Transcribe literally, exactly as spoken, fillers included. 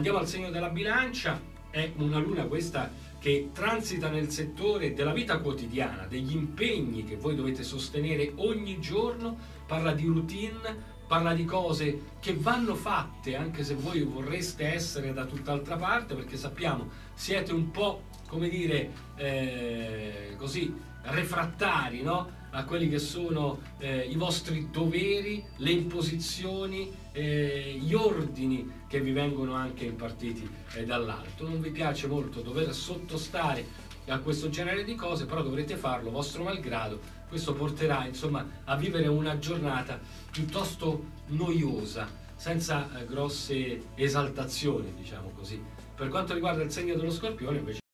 Andiamo al segno della bilancia. È una luna questa che transita nel settore della vita quotidiana, degli impegni che voi dovete sostenere ogni giorno, parla di routine, parla di cose che vanno fatte anche se voi vorreste essere da tutt'altra parte, perché sappiamo siete un po', come dire, eh, così refrattari, no? A quelli che sono eh, i vostri doveri, le imposizioni, eh, gli ordini che vi vengono anche impartiti eh, dall'alto. Non vi piace molto dover sottostare a questo genere di cose, però dovrete farlo vostro malgrado. Questo porterà insomma a vivere una giornata piuttosto noiosa, senza eh, grosse esaltazioni, diciamo così. Per quanto riguarda il segno dello Scorpione invece